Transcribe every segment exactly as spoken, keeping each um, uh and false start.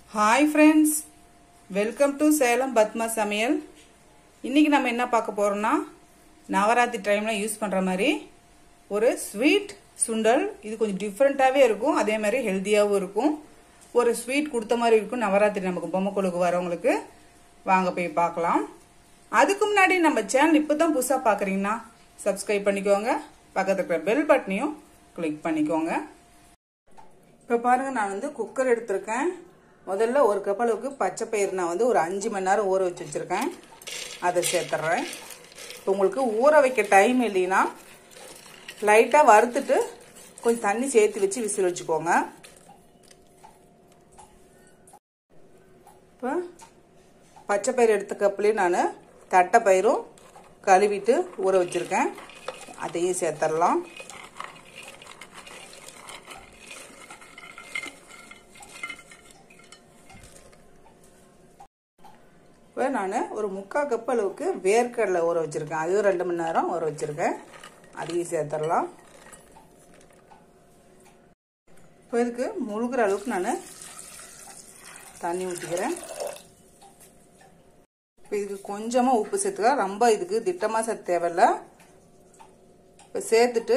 Hi friends, welcome to Salem Batma Samayal. இன்னைக்கு நம்ம என்ன பார்க்க போறோம்னா நவராத்திரி டைம்ல யூஸ் பண்ற மாதிரி ஒரு ஸ்வீட் சுண்டல். இது கொஞ்சம் டிஃபரெண்டாவே இருக்கும், அதே மாதிரி ஹெல்தியாவும் இருக்கும். ஒரு ஸ்வீட் கொடுத்த மாதிரி இருக்கும் நவராத்திரி நமக்கு பொம்மை கொலுக்கு வரவங்களுக்கு. வாங்க போய் பார்க்கலாம். அதுக்கு முன்னாடி நம்ம சேனல் இப்பதான் புதுசா பாக்குறீங்கன்னா சப்ஸ்கிரைப் பண்ணிக்கோங்க, பக்கத்துல இருக்கிற பெல் பட்டனையும் கிளிக் பண்ணிக்கோங்க. இப்ப பாருங்க, நான் வந்து குக்கர் எடுத்திருக்கேன். முதல்ல ஒரு கப் அளவுக்கு பச்சை பயிர் நான் வந்து ஒரு அஞ்சு மணி நேரம் ஊற வச்சு வச்சிருக்கேன், அதை சேர்த்துறேன். இப்போ உங்களுக்கு ஊற வைக்க டைம் இல்லைன்னா லைட்டாக வறுத்துட்டு கொஞ்சம் தண்ணி சேர்த்து வச்சு விசில் வச்சுக்கோங்க. இப்போ பச்சை பயிர் எடுத்த கப்லேயும் நான் தட்டை பயிரும் கழுவிட்டு ஊற வச்சிருக்கேன், அதையும் சேர்த்துடலாம். இப்போ நான் ஒரு முக்கால் கப் அளவுக்கு வேர்க்கடலை ஊற வச்சுருக்கேன், அதுவும் ரெண்டு மணி நேரம் ஊற வச்சுருக்கேன், அதையும் சேர்த்துடலாம். இப்போ இதுக்கு முழுகிற அளவுக்கு நான் தண்ணி ஊற்றிக்கிறேன். இப்போ இதுக்கு கொஞ்சமாக உப்பு சேர்த்துக்க, ரொம்ப இதுக்கு திட்டமாக சேர்த்து தேவையில்லை. இப்போ சேர்த்துட்டு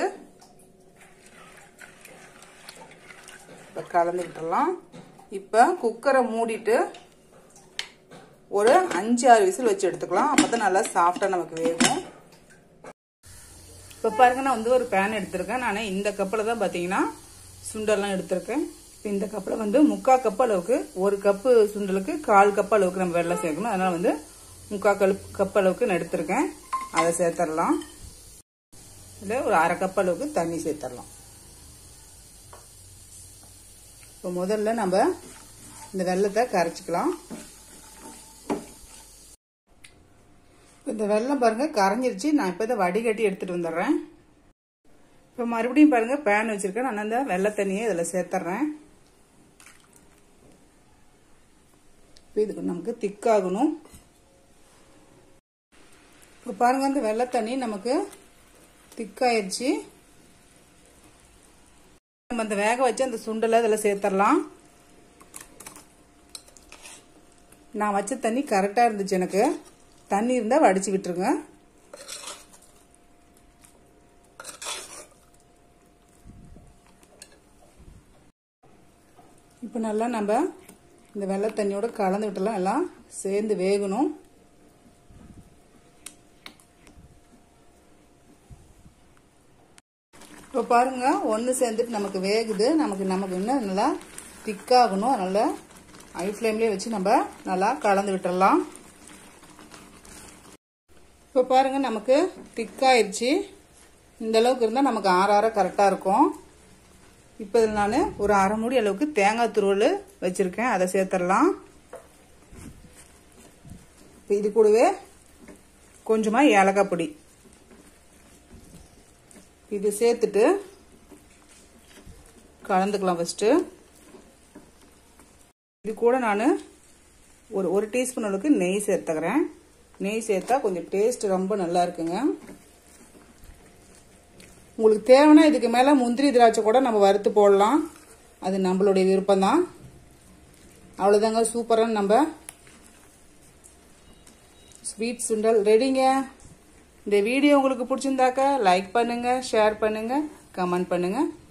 இப்போ கலந்து விட்டுடலாம். இப்போ குக்கரை மூடிட்டு ஒரு அஞ்சு ஆறு விசில் வச்சு எடுத்துக்கலாம், அப்பதான் நல்லா சாஃப்டா நமக்கு வேகும். இப்ப பாருங்க, நான் வந்து ஒரு பேன் எடுத்திருக்கேன். நான் இந்த கப்பில் தான் பாத்தீங்கன்னா சுண்டல்லாம் எடுத்திருக்கேன். இந்த கப்பில் வந்து முக்கால் கப் அளவுக்கு, ஒரு கப்பு சுண்டலுக்கு கால் கப் அளவுக்கு நம்ம வெள்ளம் சேர்க்கணும். அதனால வந்து முக்கால் கப் கப் அளவுக்கு நான் எடுத்திருக்கேன், அதை சேர்த்துடலாம். இல்லை ஒரு அரை கப் அளவுக்கு தண்ணி சேர்த்துடலாம். இப்போ முதல்ல நம்ம இந்த வெள்ளத்தை கரைச்சிக்கலாம். இந்த வெள்ளம் பாருங்க கரைஞ்சிருச்சு. நான் இப்போ இதை வடிகட்டி எடுத்துட்டு வந்துடுறேன். இப்போ மறுபடியும் பாருங்க பேன் வச்சிருக்கேன், நான் அந்த வெள்ளை தண்ணியை இதில் சேர்த்துறேன். இப்போ இதுக்கு நமக்கு திக்காகணும். இப்போ பாருங்க, இந்த வெள்ளை தண்ணி நமக்கு திக்காயிருச்சு. நம்ம அந்த வேக வச்சு அந்த சுண்டலை இதில் சேர்த்துடலாம். நான் வச்ச தண்ணி கரெக்டாக இருந்துச்சு, எனக்கு தண்ணி இருந்தா வடிச்சு விட்டுருங்க. இப்ப நல்லா நம்ம இந்த வெள்ளை தண்ணியோட கலந்து விட்டுலாம், எல்லாம் சேர்ந்து வேகணும். இப்ப பாருங்க, ஒன்னு சேர்ந்துட்டு நமக்கு வேகுது. நமக்கு நமக்கு இன்னும் நல்லா திக்காகணும். அதனால ஹை ஃப்ளேம்லயே வச்சு நம்ம நல்லா கலந்து விட்டுறலாம். இப்போ பாருங்க, நமக்கு திக்காயிருச்சு. இந்த அளவுக்கு இருந்தால் நமக்கு ஆற ஆற கரெக்டாக இருக்கும். இப்போ இதில் நான் ஒரு அரை மூடி அளவுக்கு தேங்காய் துருவல் வச்சுருக்கேன், அதை சேர்த்துடலாம். இப்போ இது கூடவே கொஞ்சமாக ஏலக்காய் பொடி இது சேர்த்துட்டு கலந்துக்கலாம். ஃபஸ்ட்டு இது கூட நான் ஒரு ஒரு டீஸ்பூன் அளவுக்கு நெய் சேர்த்துக்கிறேன். நெய் சேர்த்தா கொஞ்சம் டேஸ்ட் ரொம்ப நல்லா இருக்குங்க. உங்களுக்கு தேவைன்னா இதுக்கு மேலே முந்திரி திராட்சை கூட நம்ம வறுத்து போடலாம், அது நம்மளுடைய விருப்பம் தான். அவ்வளோதாங்க, சூப்பரான நம்ம ஸ்வீட் சுண்டல் ரெடிங்க. இந்த வீடியோ உங்களுக்கு பிடிச்சிருந்தாக்க லைக் பண்ணுங்க, ஷேர் பண்ணுங்க, கமெண்ட் பண்ணுங்க.